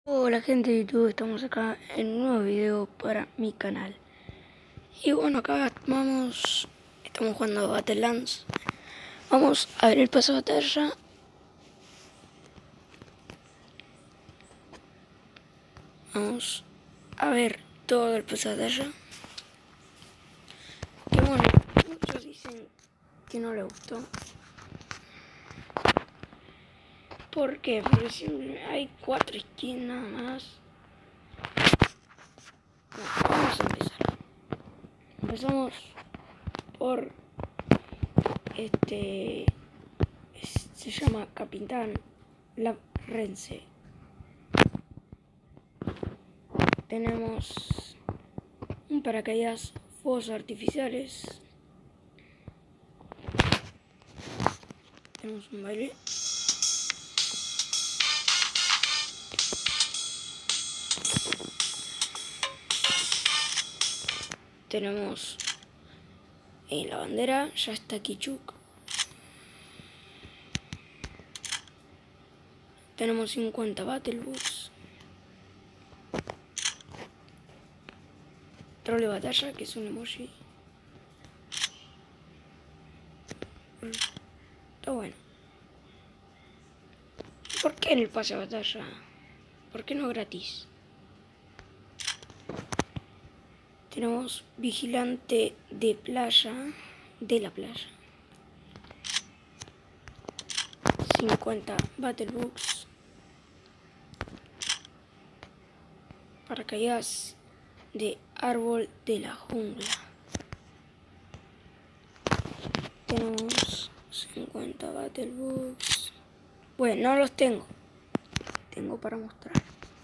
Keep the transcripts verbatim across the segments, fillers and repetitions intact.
Hola gente de YouTube, estamos acá en un nuevo video para mi canal. Y bueno, acá vamos, estamos jugando a Battlelands. Vamos a ver el paso de batalla. Vamos a ver todo el paso de batalla. Y bueno, muchos dicen que no les gustó. ¿Por qué? Porque siempre hay cuatro skins nada más. Bueno, vamos a empezar. Empezamos por este, se llama Capitán Rense. Tenemos un paracaídas, fuegos artificiales. Tenemos un baile. Tenemos en la bandera, ya está Kichuk. Tenemos cincuenta Battle Books. Troll de batalla, que es un emoji. Está bueno. ¿Por qué en el pase de batalla? ¿Por qué no gratis? Tenemos vigilante de playa, de la playa. cincuenta Battle Books. Paracaídas de árbol de la jungla. Tenemos cincuenta Battle Books. Bueno, no los tengo. Tengo para mostrar.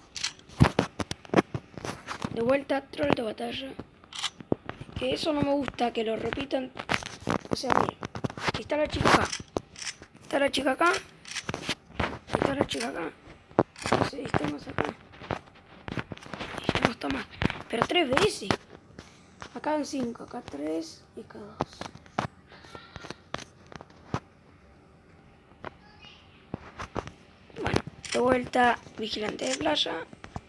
De vuelta, troll de batalla. Que eso no me gusta, que lo repitan. O sea, mira, está la chica acá. Está la chica acá. Está la chica acá. No sé, estamos acá. Y ya no está más. Pero tres veces. Acá en cinco, acá tres y acá dos. Bueno, de vuelta, vigilante de playa.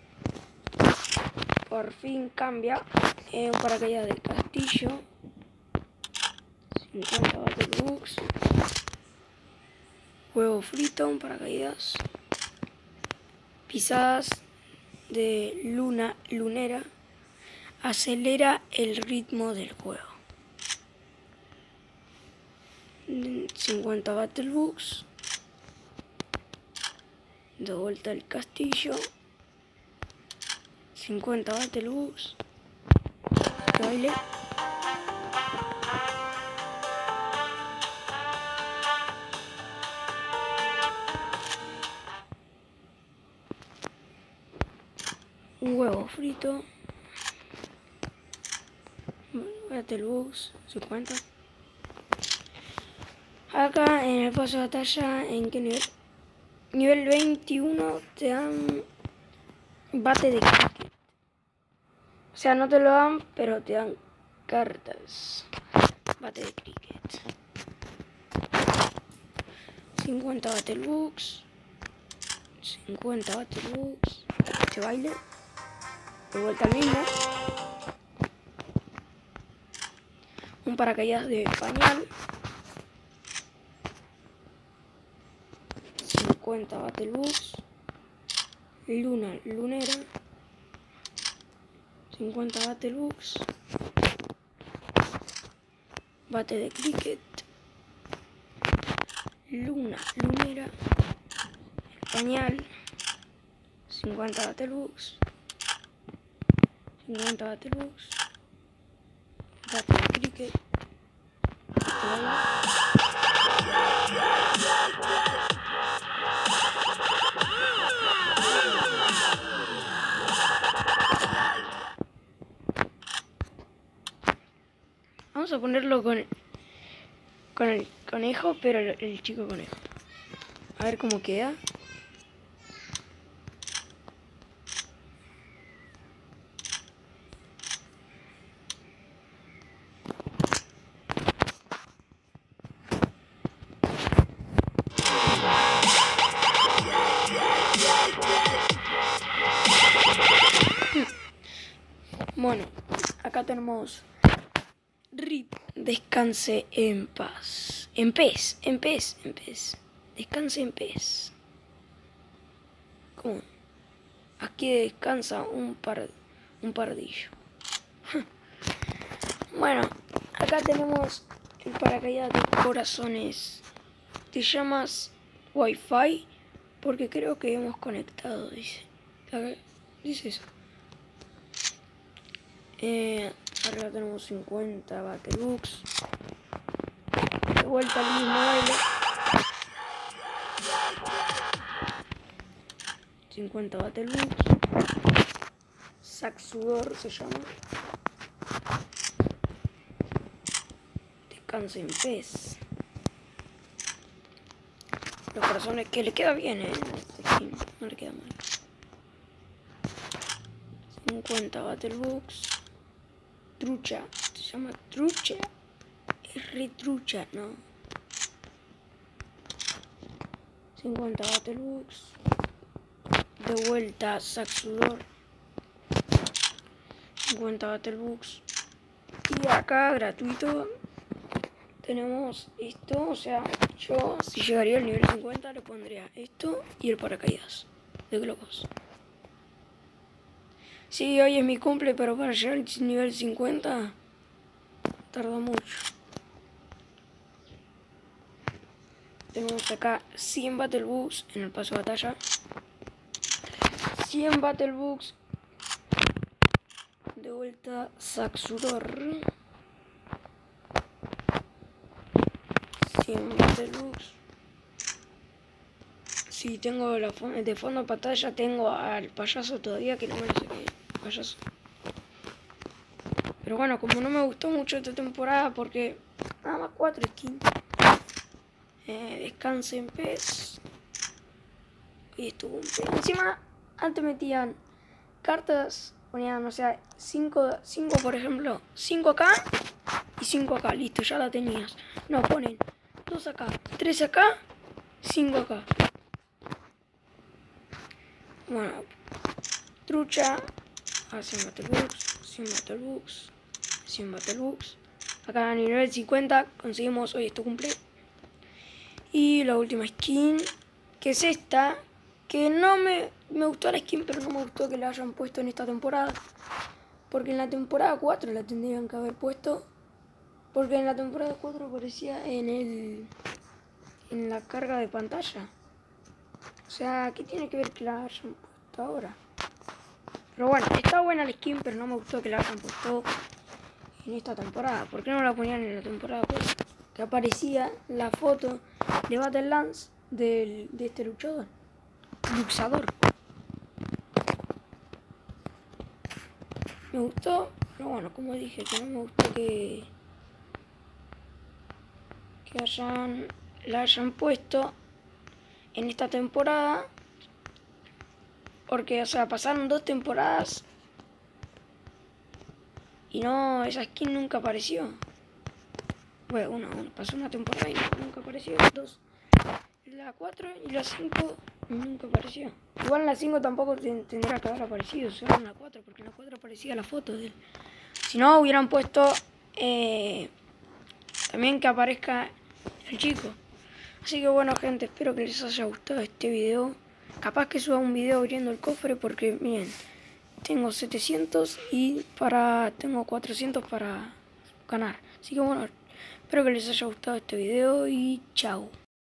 Por fin cambia. Eh, un paracaídas del castillo. cincuenta Battle Books. Huevo frito, un paracaídas. Pisadas de luna lunera. Acelera el ritmo del juego. cincuenta Battle Books. De vuelta al castillo. cincuenta Battle Books. Baile. Un huevo frito. Battle Books cincuenta. Acá en el paso de batalla, ¿en qué nivel? Nivel veintiuno te dan bate de cricket. O sea, no te lo dan, pero te dan cartas. Bate de cricket. cincuenta Battle Books. cincuenta Battle Books. Este baile. De vuelta al mismo. Un paracaídas de pañal. cincuenta Battle Books. Luna lunera. cincuenta Battle Books. Bate de cricket. Luna lunera. Pañal. cincuenta Battle Books. cincuenta Battle Books. Bate de cricket. Vamos a ponerlo con, con el conejo, pero el, el chico conejo. A ver cómo queda. Bueno, acá tenemos Rip, descanse en paz. En pez, en pez, en pez. Descanse en pez. ¿Cómo? Aquí descansa un par, un pardillo. Bueno, acá tenemos el paracaídas de corazones. Te llamas Wi-Fi porque creo que hemos conectado, dice. Acá, dice eso. Eh, arriba tenemos cincuenta Battlebooks. De vuelta al mismo baile. cincuenta Battlebooks. Saxudor se llama. Descansa en pez. Los corazones que le queda bien, eh. Este skin, no le queda mal. cincuenta Battlebooks. Trucha. Se llama trucha. Es re trucha, ¿no? cincuenta Battlebooks. De vuelta Saxudor. cincuenta Battlebooks. Y acá gratuito tenemos esto. O sea, yo si llegaría al nivel cincuenta le pondría esto y el paracaídas de globos. Sí, hoy es mi cumple, pero para llegar al nivel cincuenta tarda mucho. Tenemos acá cien Battlebooks en el paso de batalla. cien Battlebooks. De vuelta Saxudor. cien Battlebooks. Si tengo la de fondo de pantalla, tengo al payaso todavía que no me lo sé qué es. Payaso. Pero bueno, como no me gustó mucho esta temporada porque nada más cuatro skins. Eh, descanse en pez. Y estuvo encima, antes metían cartas, ponían, o sea, cinco por ejemplo, cinco acá y cinco acá, listo, ya la tenías. No, ponen dos acá, tres acá, cinco acá. Bueno, trucha, a cien Battlebooks, cien Battlebooks, cien Battlebooks. Acá a nivel cincuenta conseguimos, hoy es tu cumple. Y la última skin, que es esta, que no me, me gustó la skin, pero no me gustó que la hayan puesto en esta temporada. Porque en la temporada cuatro la tendrían que haber puesto. Porque en la temporada cuatro aparecía en el en la carga de pantalla. O sea, ¿qué tiene que ver que la hayan puesto ahora? Pero bueno, está buena la skin, pero no me gustó que la hayan puesto en esta temporada. ¿Por qué no la ponían en la temporada cuatro? Que aparecía la foto de Battle Lance del, de este luchador. Luxador. Me gustó, pero bueno, como dije, que no me gustó que que hayan la hayan puesto en esta temporada, porque, o sea, pasaron dos temporadas y no, esa skin nunca apareció. Bueno, una, una, pasó una temporada y no, nunca apareció. Dos, la cuatro y la cinco nunca apareció. Igual en la cinco tampoco tendrá que haber aparecido, solo en la cuatro, porque en la cuatro aparecía la foto de él. Si no, hubieran puesto eh, también que aparezca el chico. Así que bueno, gente, espero que les haya gustado este video. Capaz que suba un video abriendo el cofre porque, miren, tengo setecientos y para tengo cuatrocientos para ganar. Así que bueno, espero que les haya gustado este video y chao.